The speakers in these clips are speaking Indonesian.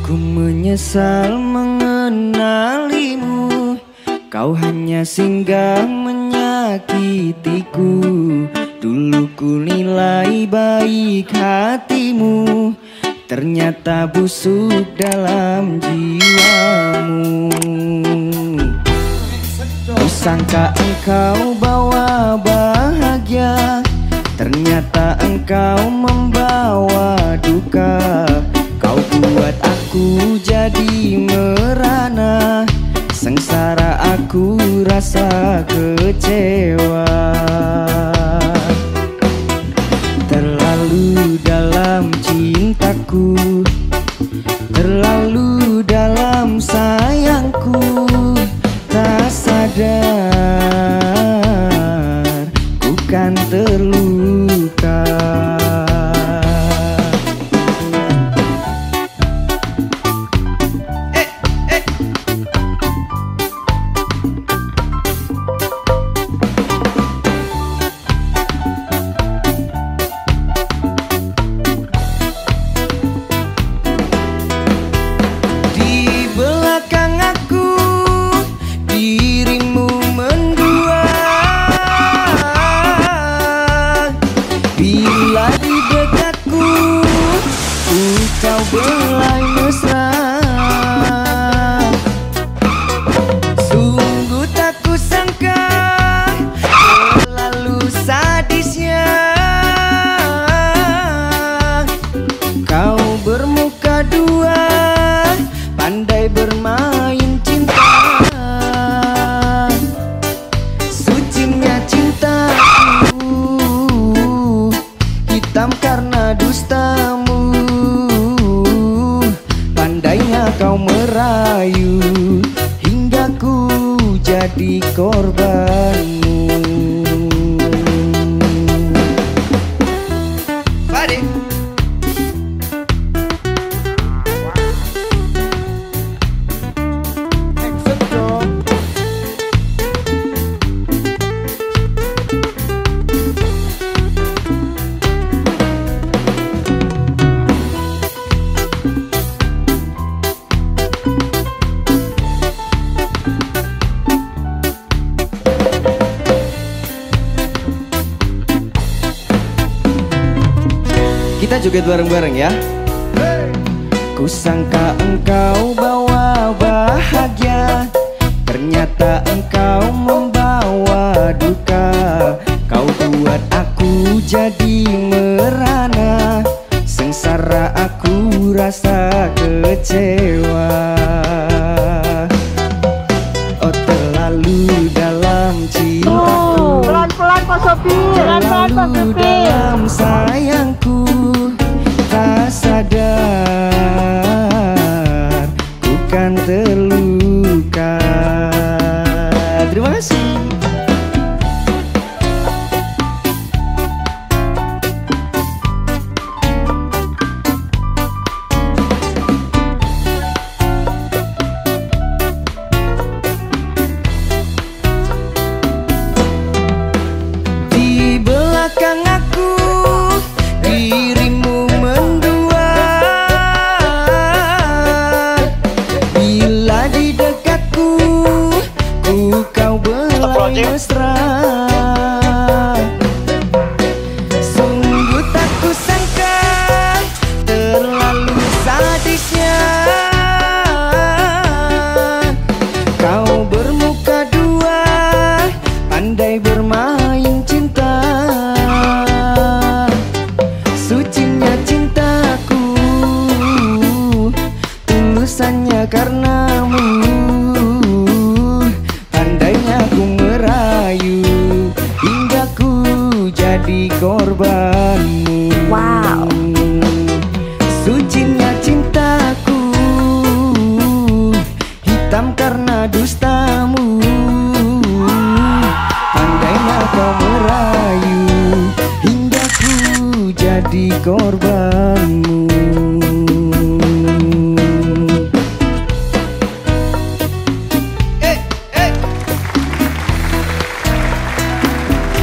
Ku menyesal mengenalimu, kau hanya singgah menyakitiku. Dulu ku nilai baik hatimu, ternyata busuk dalam jiwamu. Kusangka engkau bawa bahagia, ternyata engkau membawa duka. Kau buat aku jadi merana, sengsara aku rasa kecewa. Terlalu dalam cintaku, terlalu dalam sayangku, tak sadar ku kan terluka. Bila di dekatku, kau belai mesra. Sungguh tak kusangka terlalu sadisnya kau bermuka dua, pandai bermain cinta. Sucinya cintaku hitam karena dustamu, pandainya kau merayu hingga ku jadi korbanmu. Pade. Kita joget bareng-bareng ya. Kusangka engkau bawa bahagia, ternyata engkau membawa duka. Kau buat aku jadi merana, sengsara aku rasa kecewa. Oh terlalu dalam cintaku, pelan-pelan Pak Sopi, pelan-pelan Pak terlalu Sopi. dalam sayangku, tak sadar ku kan terluka. Terima kasih. Di belakang aku dirimu mendua, bila di dekatku kau belai mesra. Sungguh tak kusangka terlalu sadisnya kau bermuka dua, pandai bermain cinta. Sucinya cintaku, tulusannya karenamu, pandainya ku merayu hingga ku jadi korbanmu. Wow. Sucinya cintaku hitam karena dustamu, pandainya kau merayu hingga ku jadi korbanmu.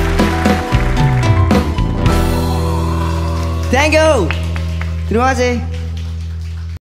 Thank you. Terima kasih.